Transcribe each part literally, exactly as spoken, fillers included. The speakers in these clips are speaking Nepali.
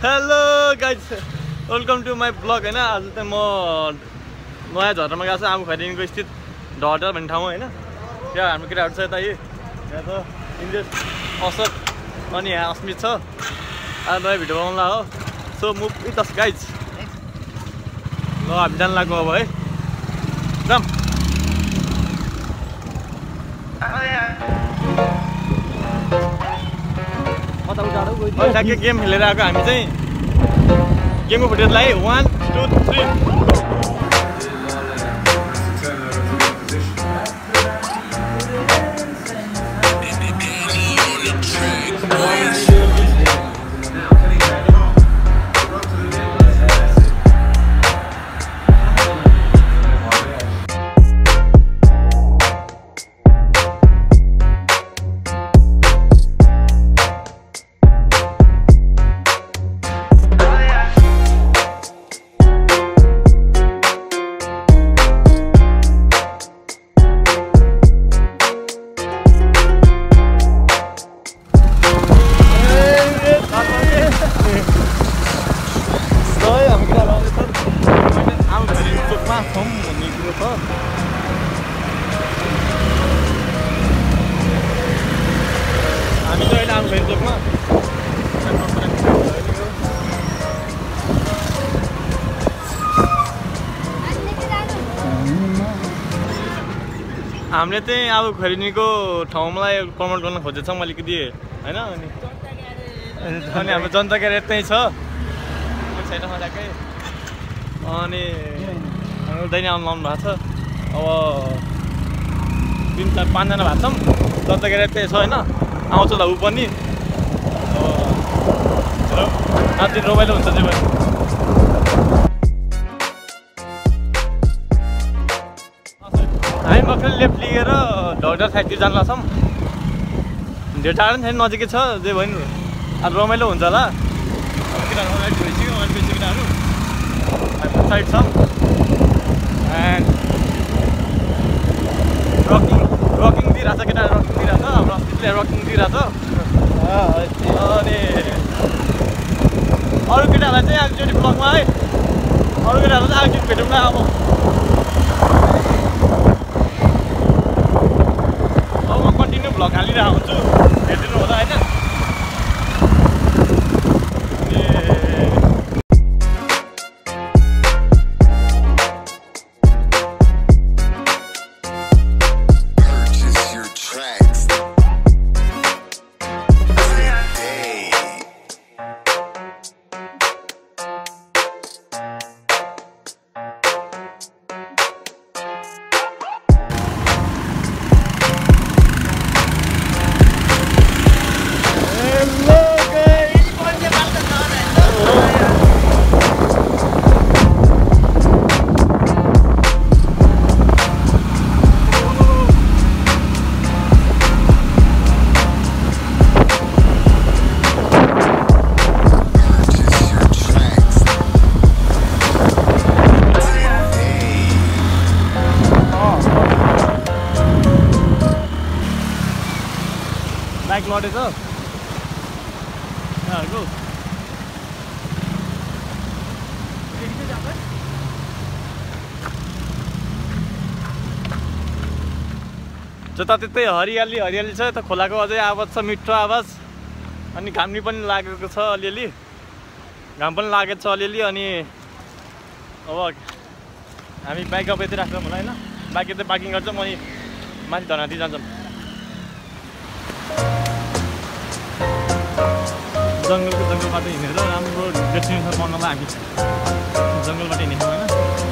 Hello guys welcome to my blog होइन। आज चाहिँ म नयाँ झर्नामा गएको छु आमु खैरेनीको स्थित ढहटर भन्ने ठाउँमा होइन। त्यहाँ हाम्रो केटाहरू छ यता। यहाँ त इन्जेस असर अनि यहाँ अस्मित छ। आज नयाँ भिडियो बनाउँला हो। So move with us guys. ल हामी जानु लाग्यो अब है। जाम ठ्याक्कै गेम खेलेर आएको हामी चाहिँ। गेमको फुटेज लगाए वान टू थ्री। हामी चाहिँ अहिले आउनु फेरि चोकमा हामीले चाहिँ अब खैरेनीको ठाउँलाई प्रमोट गर्न खोजेछौँ अलिकति होइन। अनि अनि हाम्रो जनता ग्यारेज त्यहीँ छ छैन मजाकै। अनि हाम्रो दैनिक आउनु लाउनु भएको छ। अब तिन चार पाँचजना भएको छौँ। जनता ग्यारेज त्यही छ होइन। आउँछ ल ऊ पनि। आज दिन रमाइलो हुन्छ चाहिँ भाइ। हामी भर्खर लेफ्ट लिएर ढलटर साइडतिर जानु लाग्छौँ। धेरै टाढो पनि छैन नजिकै छ जे भयो नि। आज रमाइलो हुन्छ होला। केटाहरू अगाडि भइसक्यो अगाडि गइसक्यो केटाहरू साइड छ। एन्ड रकिङ रकिङ दिइरहेको छ केटाहरू रकिङ दिइरहेको छ। हाम्रो अस्तिले रकिङ दिइरहेको छ। अनि अरू केटाहरूलाई चाहिँ एकचोटि ब्लगमा है अरू केटाहरू चाहिँ एकचोटि भेटौँ न। अब अब म कन्टिन्यू भ्लग हालिरहेको हुन्छु हेरिदिनु होला होइन। बाइक लडेछ यहाँहरूको। जता त्यतै हरियाली हरियाली छ। यता खोलाको अझै आवाज छ मिठो आवाज। अनि घाम पनि लागेको छ अलिअलि। घाम पनि लागेको छ अलिअलि। अनि अब हामी बाइक अब यति राख्छौँ होला होइन। बाइक यतै पार्किङ गर्छौँ अनि माथि धनादी जान्छौँ। जङ्गलको जङ्गलबाट हिँडेर राम्रो डेस्टिनेसन बनाउनलाई हामी जङ्गलबाट हिँडेछौँ होइन।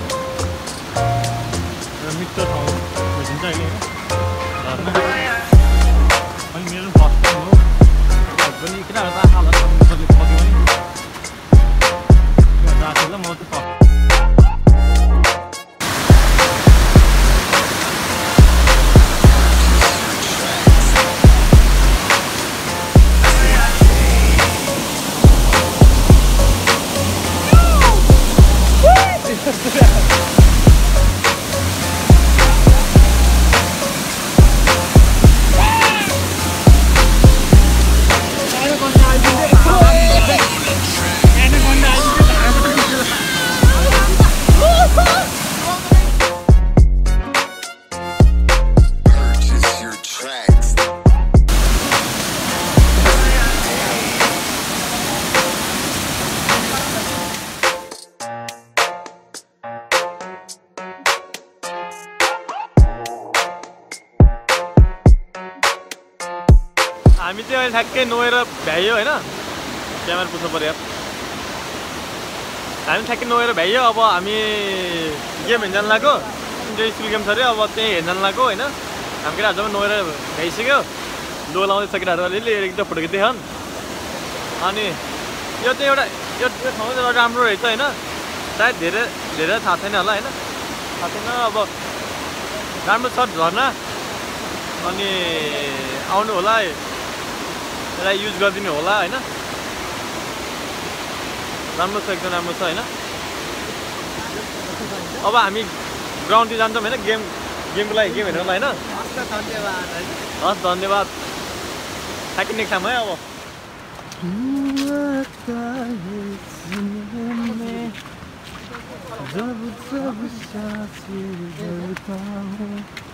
र मिठो ठाउँ भेटिन्छ अहिले होइन घरमा। अनि मेरो फर्स्ट टाइम हो पनि केटाहरू त हालत पक्यो भने राखेर म चाहिँ हामी चाहिँ अहिले ठ्याक्कै नुहाएर भ्याइयो होइन क्यामेरा पुग्नु पर्यो हामी ठ्याक्कै नुहाएर भ्याइयो अब हामी गेम हेर्न लाग्यो स्कुल गेम छ अरे अब त्यही हेर्न लाग्यो होइन हामी केटाहरू जब नुहाएर भ्याइसक्यो डो लाउँदैछ केटाहरू अलिअलि एकदम फोटो खिच्दै छन् अनि यो चाहिँ एउटा यो ठाउँ चाहिँ राम्रो रहेछ होइन सायद धेरै धेरै थाहा छैन होला होइन थाहा छैन अब राम्रो छ झर्ना अनि आउनु होला यसलाई युज गरिदिनु होला होइन राम्रो छ एकदम राम्रो छ होइन अब हामी ग्राउन्डतिर जान्छौँ होइन गेम गेमको लागि गेम हेर्नुलाई होइन हस् धन्यवाद ठ्याक्कै नेक्स्ट टाइम है अब जब जब सांसें भरता हूँ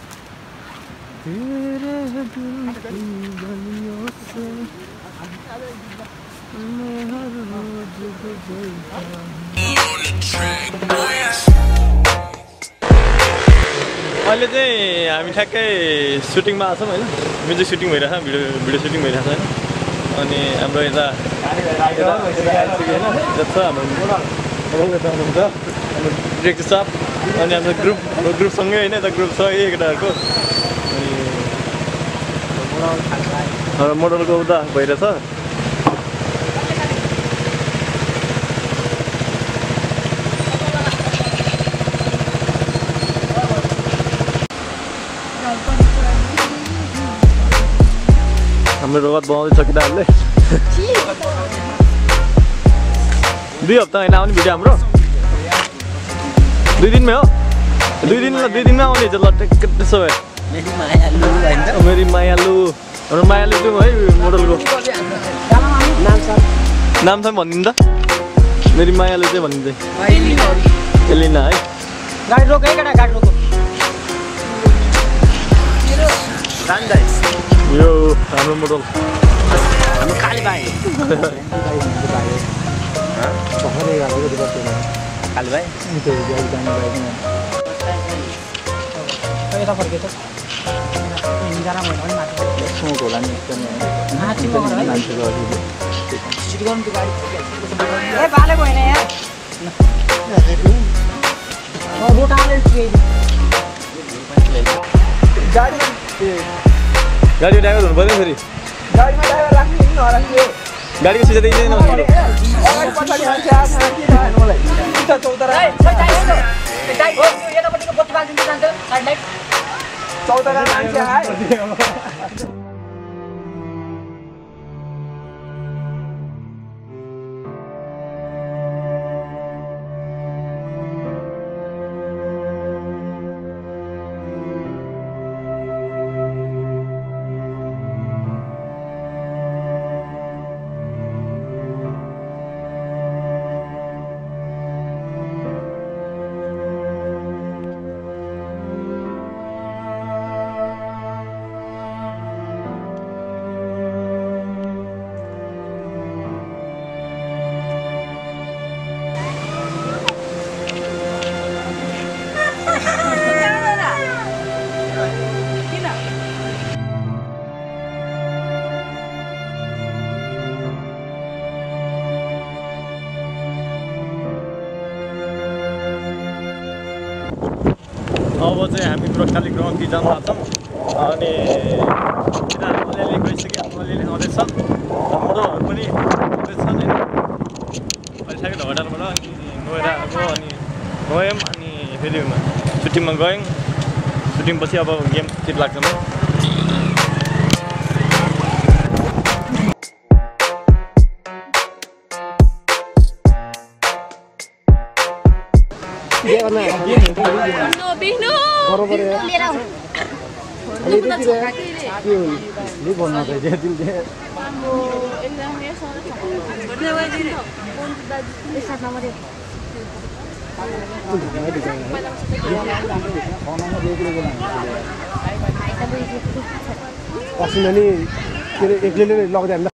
तेरे दिल की गलियों से मैं हर रोज गुजरता हूँ अहिले चाहिँ हामी ठ्याक्कै सुटिङमा आछौँ होइन म्युजिक सुटिङ भइरहेछ भिडियो भिडियो सुटिङ भइरहेछ होइन अनि हाम्रो यता जति छ हाम्रो हुनुहुन्छ हाम्रो डिरेक्टर साहब अनि हाम्रो ग्रुप ग्रुपसँगै होइन यता ग्रुप छ यही केटाहरूको अनि मोडलको उता भइरहेछ हाम्रो रोबोट बनाउँदैछ केटाहरूले दुई हप्ता होइन आउने भिडियो हाम्रो दुई दिनमै हो दुई दिन दुई दिनमा आउने ल त्यसो भए मेरी मायालु हाम्रो मायालु जाउँ है मोडलको नाम छ भनिदिनु त मेरी मायालु चाहिँ भनिदिन्छ एलिना है गाडी रोक है केटा गाडी रोक यो हाम्रो मोडल हाम्रो काली भाइ काली भाइ यता फर्केछ निगारा भयो भने माथि स्मोक होला नि एकदमै माथि मान्छेको सिट गर्नु त्यो गाडी ए बाले भएन यार ओ रोट आले गाडी गाडी ड्राइभर हुनु पर्यो फेरि गाडीमा ड्राइभर राख्नु कि नराख्नु गाडीको सिधा दिँदैन अगाडि पछाडि मान्छे आछ कि नआउनु मलाई त चौतरा ए दाइ हो यो यतापट्टिको बत्ती बाल्दिन्छ जान्छ साइड लाइट चौतरा मान्छे आए अब चाहिँ हामी गोर्खाली ग्राउन्डतिर जान लाग्छौँ अनि केटाहरू अलिअलि गइसक्यो अलिअलि आउँदैछन् मोडलहरू पनि आउँदैछन् होइन अहिले ठ्याक्कै ढगडाबाट अनि नुहाएर आएको अनि गयौँ अनि फेरि सुटिङमा गयौँ सुटिङपछि अब गेमतिर लाग्छौँ है No, Bihnu. Bihnu lihat aku. Ini kita cakap kiri. Ini bonus aja dia. Kamu ini namanya soalnya cakap. Bernama dia. Besar nama dia. Pasti nanti kira ekle le log dia.